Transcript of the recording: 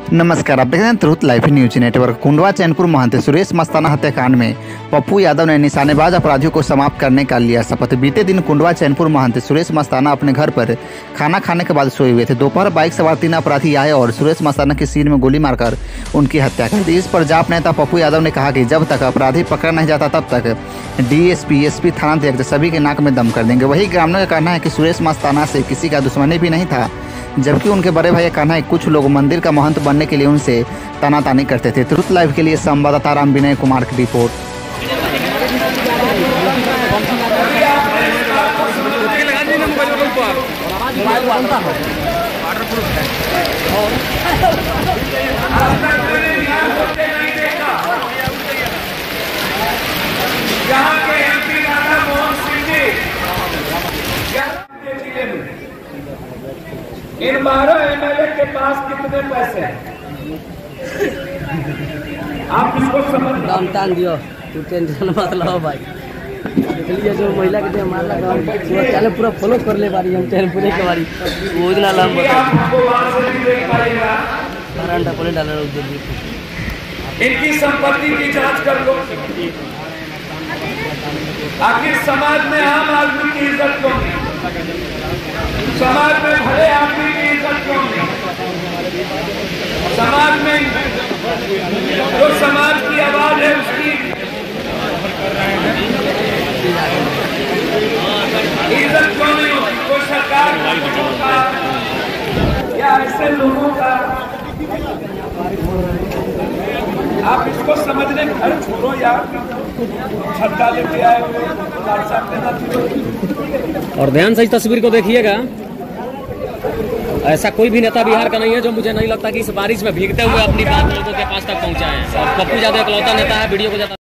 नमस्कार, आप देख रहे हैं तुरंत live news network. Kundwa Chainpur महंत सुरेश मस्ताना हत्याकांड में पप्पू यादव ने निशानेबाज अपराधियों को समाप्त करने का लिया शपथ। बीते दिन कुंडवा चैनपुर महंत सुरेश मस्ताना अपने घर पर खाना खाने के बाद सोए हुए थे। दोपहर बाइक सवार 3 अपराधी आए और सुरेश मस्ताना के सिर में गोली मारकर उनकी हत्या कर दी। इस पर जाप नेता पप्पू यादव ने कहा कि जब तक अपराधी पकड़ा नहीं जाता तब तक डीएसपी, एसपी, थानाध्यक्ष सभी के नाक में दम कर देंगे। वही ग्रामीणों का कहना है कि सुरेश मस्ताना से किसी का दुश्मनी भी नहीं था, जबकि उनके बड़े भाई का कहना है कुछ लोग मंदिर का महंत बनने के लिए उनसे तानातानी करते थे। तुरंत लाइव के लिए संवाददाता राम विनय कुमार की रिपोर्ट। इन 12 एमएलए के पास कितने पैसे हैं? आप इसको समझ दाम तान दियो, तू टेंशन मत लो भाई। देखलिए जो महिला के मारला गांव चले पूरा फॉलो कर ले बारी हम चैनल पूरे के बारी वो इतना लंबा आपको वहां से भी देख पाएगा। घंटा पहले डाला रोक दे। इनकी संपत्ति की जांच कर लो। आखिर समाज में आम आदमी की इज्जत क्यों नहीं? समाज में भले आदमी की इज्जत क्यों नहीं? समाज में जो समाज की आवाज है उसकी इज्जत क्यों नहीं होती? कोई सरकार का या ऐसे लोगों का आप इसको समझने घर छोड़ो यार। छत्ता लेके आए हुए और ध्यान से इस तस्वीर को देखिएगा। ऐसा कोई भी नेता बिहार का नहीं है जो मुझे नहीं लगता कि इस बारिश में भीगते हुए अपनी बात लोगों के पास तक पहुंचाए। और पप्पू यादव इकलौता नेता है वीडियो को